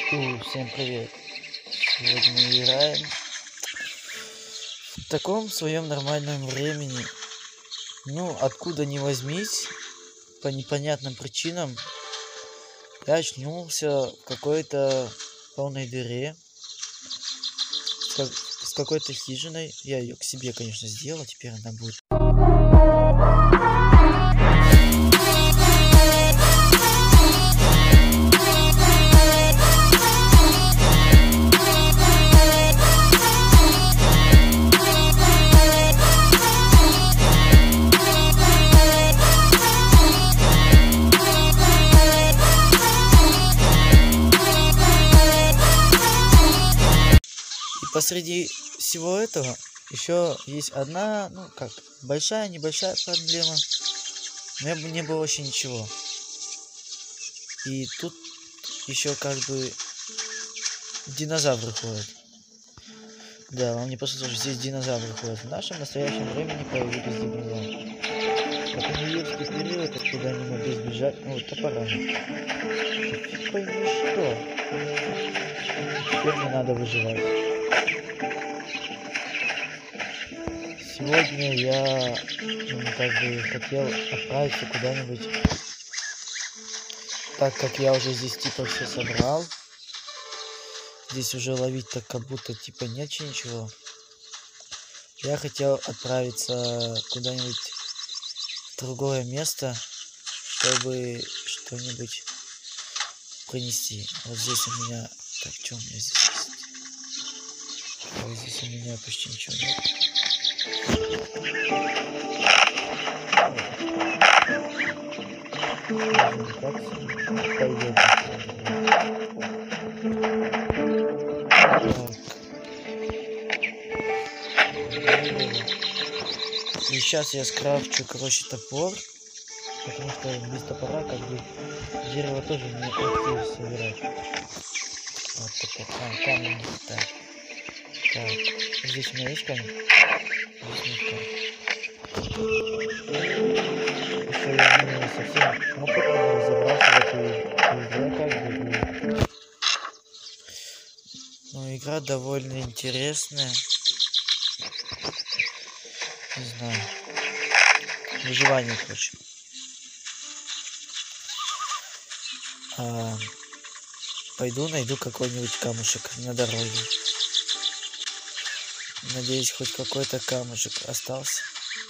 Всем привет! Сегодня мы играем в таком своем нормальном времени. Ну, откуда ни возьмись, по непонятным причинам, я очнулся в какой-то полной дыре, с какой-то хижиной. Я ее к себе, конечно, сделал, теперь она будет. Посреди всего этого еще есть одна, ну как, небольшая проблема. Но не было вообще ничего. И тут еще как бы динозавры ходят. Да, вам не послушал, здесь динозавры ходят. В нашем настоящем времени появились динозавры. Это не юрский период, откуда не могли сбежать. Ну, топорами. Фиг пойми что. Теперь мне надо выживать. Сегодня я как бы хотел отправиться куда-нибудь, так как я уже здесь типа все собрал. Здесь уже ловить так как будто типа нет ничего. Я хотел отправиться куда-нибудь в другое место, чтобы что-нибудь принести. Вот здесь у меня... Так, что у меня здесь есть? Вот здесь у меня почти ничего нет. И сейчас я скрафчу, короче, топор, потому что без топора как бы дерево тоже не активно собирать. Вот топор. Камень. Так. Здесь у меня есть камень? Здесь нет камня. Еще я не совсем опытно разобрался в этой игре, как бы. Ну, игра довольно интересная. Не знаю. Выживание, короче. Пойду найду какой-нибудь камушек на дороге. Надеюсь, хоть какой-то камушек остался.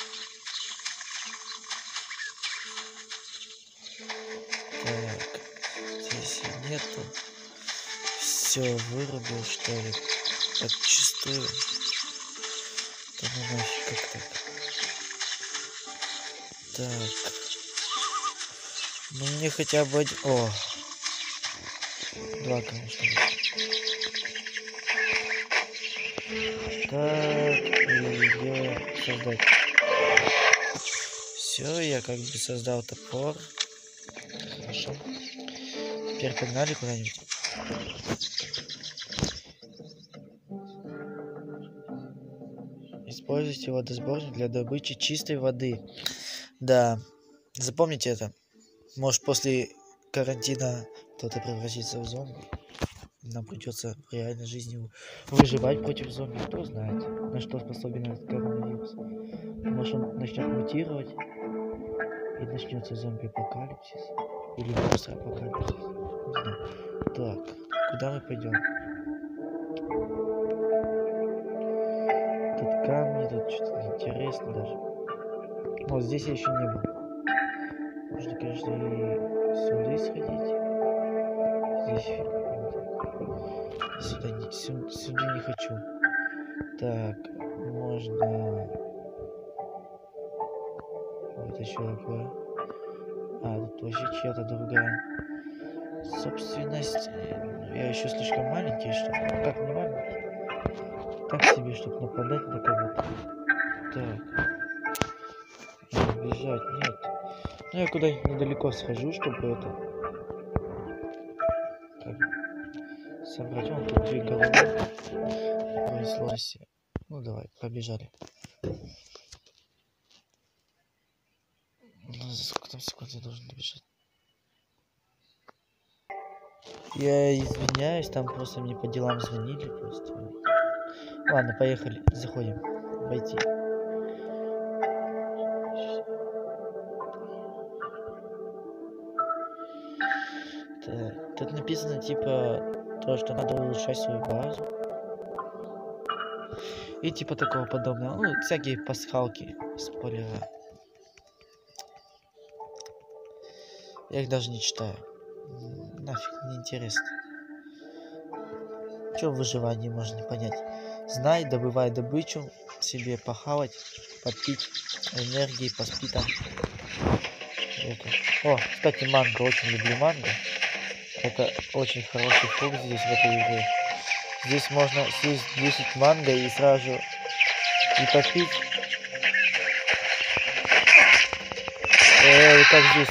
Так, здесь нету. Все, вырубил, что ли? Подчистую. Да ну нафиг, как так? Так. Ну мне хотя бы один... О! Два камушка. Так, и где создать? Все, я как бы создал топор. Хорошо. Теперь погнали куда-нибудь. Используйте водосборник для добычи чистой воды. Да, запомните это. Может, после карантина кто-то превратится в зомби. Нам придется в реальной жизни выживать против зомби. Кто знает, на что способен этот коронавирус. Может, он начнет мутировать и начнется зомби-апокалипсис. Или монстр-апокалипсис. Не знаю. Так, куда мы пойдем? Тут камни, тут что-то интересно даже. Вот здесь я еще не был. Можно, конечно, и сюда сходить. Здесь сюда не хочу. Так, можно... Вот еще такое. Тут вообще чья-то другая собственность. Я еще слишком маленький, чтобы... Ну, как не маленький? Так себе, чтобы нападать на кого-то. Так. Бежать, нет. Ну, я куда-нибудь недалеко схожу, чтобы это... Как... собрать. Вон тут 2 головы. Пронеслось. Ну, давай, побежали. Ну, за сколько там секунд я должен добежать? Я извиняюсь, там просто мне по делам звонили просто. Ладно, поехали, заходим. Войти. Так, тут написано типа то, что надо улучшать свою базу. И типа такого подобного. Ну, всякие пасхалки, спойлера. Я их даже не читаю. Нафиг, неинтересно. Чё в выживании можно не понять? Знай, добывай добычу, себе похавать, попить, энергии, поспи там. Это. О, кстати, манго, очень люблю манго. Это очень хороший фрукт здесь, в этой игре. Здесь можно съесть 10 манго и сразу и попить. Вот так здесь.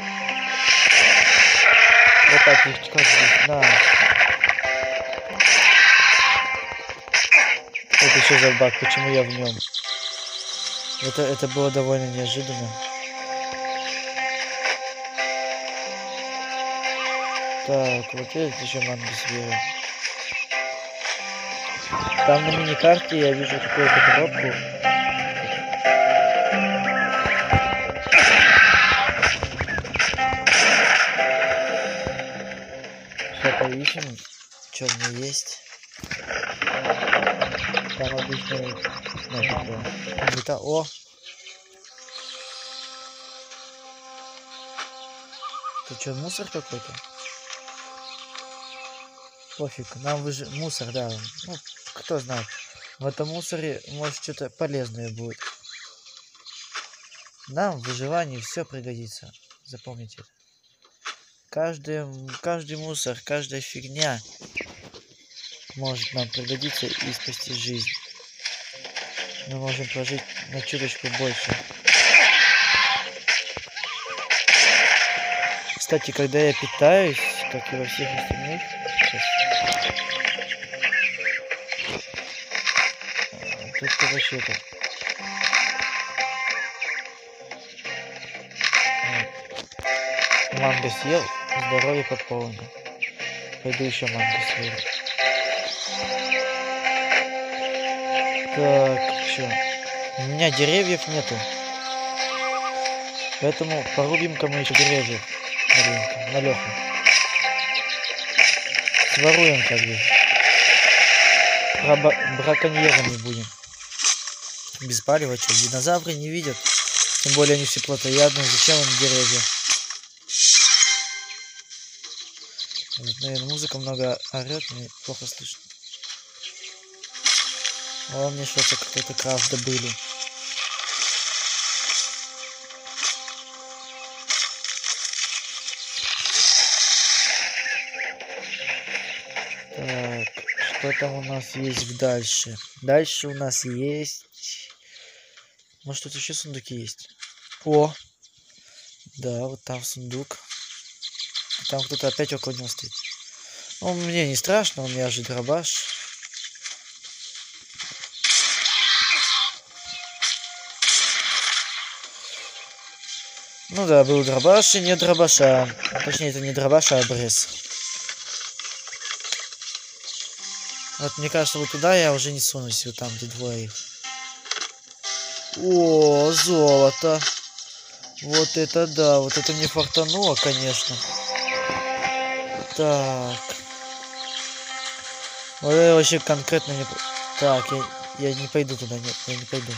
Вот так, как здесь, на. Это что за баг? Почему я в нем? Это было довольно неожиданно. Так, вот это еще манго сверху. Там на мини-карте я вижу какую-то коробку. Сейчас поищем, что у меня есть. Там обычный... Это... О! Это что, мусор какой-то? Пофиг, нам мусор, да. Ну, кто знает. В этом мусоре может что-то полезное будет. Нам в выживании все пригодится. Запомните это. Каждый мусор, каждая фигня может нам пригодиться и спасти жизнь. Мы можем прожить на чуточку больше. Кстати, когда я питаюсь, как и во всех остальных, тут, короче, это... Манго съел, здоровье пополнено. Пойду еще манго съем. Так, что? У меня деревьев нету. Поэтому порубим-ка мы еще деревьев. На Леху. Своруем как бы. Браконьерами будем. Без палева, что, динозавры не видят. Тем более они все плотоядные. Зачем им деревья? Вот, наверное, музыка много орет, мне плохо слышно. О, мне что-то какой-то крафт добыли. Так, что там у нас есть дальше? Дальше у нас есть... Может, тут еще сундуки есть? О! Да, вот там сундук. Там кто-то опять около него стоит. Ну, мне не страшно, у меня же дробаш. Ну да, был дробаш и нет дробаша. Точнее, это не дробаш, а обрез. Вот мне кажется, вот туда я уже не сунусь, вот там, где двое их. О, золото. Вот это да, вот это мне фартануло, конечно. Так. Вот я вообще конкретно не... Так, я не пойду туда, нет, я не пойду.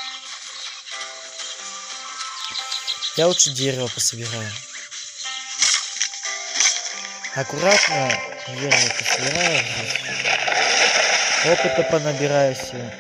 Я лучше дерево пособираю. Аккуратно дерево пособираю. Опыта понабираю себе.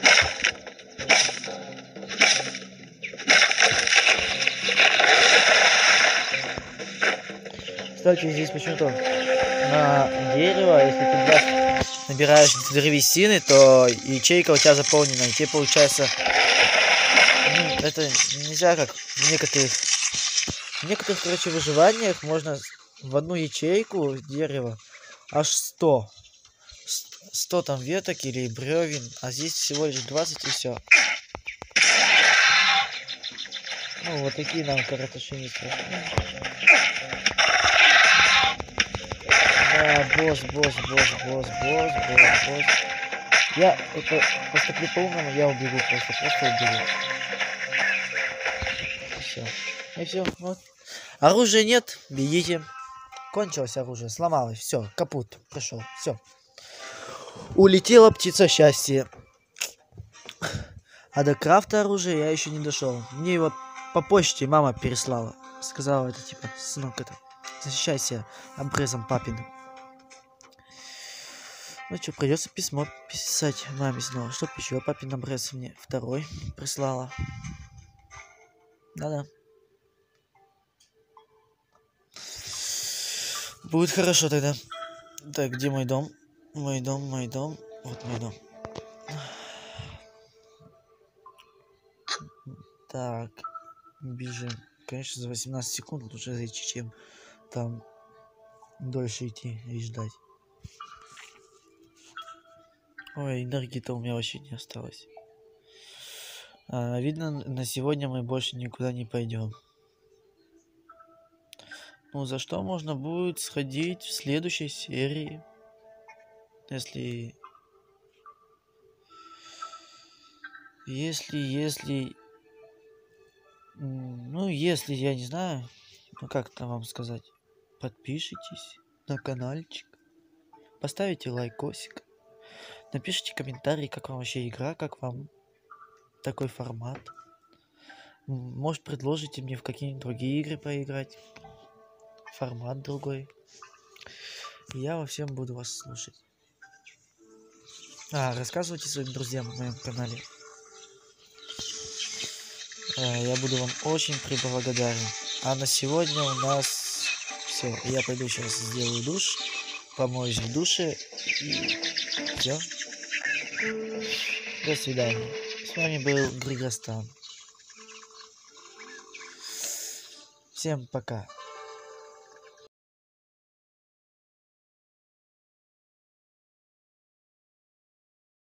Кстати, здесь почему-то на дерево, если ты набираешь древесины, то ячейка у тебя заполнена, и тебе получается... Ну, это нельзя как в некоторых, короче, выживаниях можно в одну ячейку дерева аж 100 там веток или бревен, а здесь всего лишь 20 и все. Ну, вот такие нам коротыши не страшны. Босс. Я это поступлю по-умному, я убегу, просто убегу. Все. И все, вот. Оружия нет, бегите. Кончилось оружие, сломалось, все, капут, прошел, все. Улетела птица счастья. А до крафта оружия я еще не дошел. Мне его по почте мама переслала. Сказала, это типа, сынок, это, защищайся обрезом папиным. Ну что, придется письмо писать маме снова. Чтоб еще папин обрез мне второй прислала. Да-да. Будет хорошо тогда. Так, где мой дом? Мой дом. Вот мой дом. Так, бежим. Конечно, за 18 секунд лучше зайти, чем там дольше идти и ждать. Ой, энергии-то у меня вообще не осталось. Видно, на сегодня мы больше никуда не пойдем. Ну, за что можно будет сходить в следующей серии. Если, я не знаю, ну как там вам сказать, подпишитесь на каналчик, поставите лайкосик, напишите комментарий, как вам вообще игра, как вам такой формат. Может, предложите мне в какие-нибудь другие игры поиграть, формат другой. И я во всем буду вас слушать. Рассказывайте своим друзьям на моем канале. Я буду вам очень преблагодарен. А на сегодня у нас все. Я пойду сейчас сделаю душ, помоюсь в душе и все. До свидания. С вами был Григорстан. Всем пока.